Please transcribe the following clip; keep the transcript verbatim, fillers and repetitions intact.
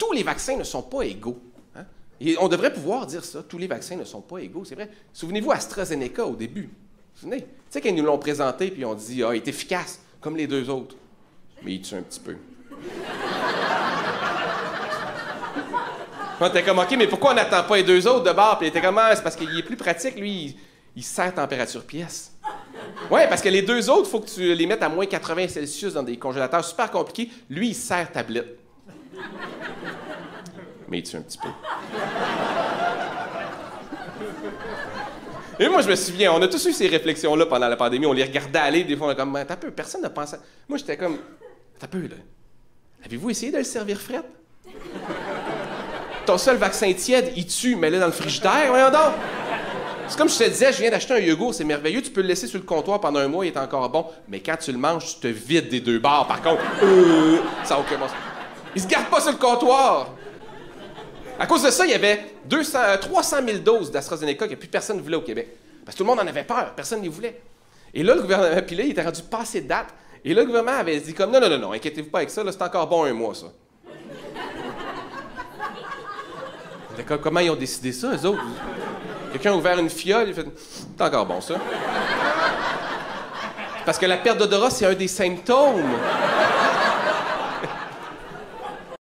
tous les vaccins ne sont pas égaux. Hein? Et on devrait pouvoir dire ça, tous les vaccins ne sont pas égaux, c'est vrai. Souvenez-vous AstraZeneca au début. Vous vous souvenez? Tu sais, quand ils nous l'ont présenté, puis on dit « Ah, il est efficace, comme les deux autres. » Mais il tue un petit peu. On était comme « OK, mais pourquoi on n'attend pas les deux autres de bord? » Puis il était comme ah, « C'est parce qu'il est plus pratique, lui, il, il sert température pièce. » Ouais, parce que les deux autres, il faut que tu les mettes à moins quatre-vingts Celsius dans des congélateurs super compliqués. Lui, il sert tablette. Mais il tue un petit peu. Et moi, je me souviens, on a tous eu ces réflexions-là pendant la pandémie. On les regardait aller, des fois, on était comme, t'as peu, personne n'a pensé. Moi, j'étais comme, t'as peu, là. Avez-vous essayé de le servir fret? Ton seul vaccin tiède, il tue, mets-le dans le frigidaire, voyons donc! C'est comme je te disais, je viens d'acheter un yogourt, c'est merveilleux, tu peux le laisser sur le comptoir pendant un mois, il est encore bon, mais quand tu le manges, tu te vides des deux bords, par contre. Euh, ça n'a aucun bon sens. Il se garde pas sur le comptoir! À cause de ça, il y avait deux cents, trois cent mille doses d'AstraZeneca que plus personne ne voulait au Québec. Parce que tout le monde en avait peur, personne ne les voulait. Et là, le gouvernement, puis là, il était rendu passé de date, et là, le gouvernement avait dit comme, non, non, non, non, inquiétez-vous pas avec ça, là, c'est encore bon un mois, ça. D'accord, comment ils ont décidé ça, eux autres? Quelqu'un a ouvert une fiole, il a fait « C'est encore bon, ça. » Parce que la perte d'odorat, c'est un des symptômes.